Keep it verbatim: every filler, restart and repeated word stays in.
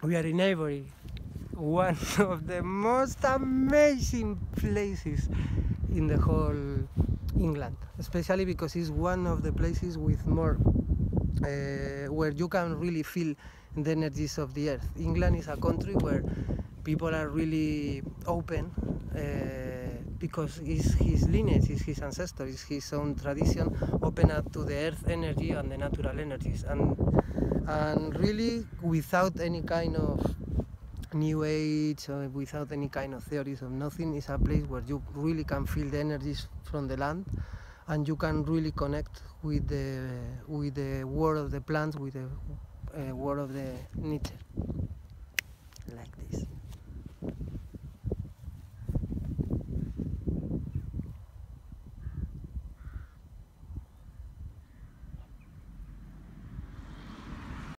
We are in Avery, one of the most amazing places in the whole England, especially because it's one of the places with more uh, where you can really feel the energies of the earth. England is a country where people are really open uh, because it's his lineage, it's his ancestor, it's his own tradition, open up to the earth energy and the natural energies, and and really without any kind of new age or without any kind of theories of nothing. Is a place where you really can feel the energies from the land, and you can really connect with the with the world of the plants, with the uh, world of the nature, like this.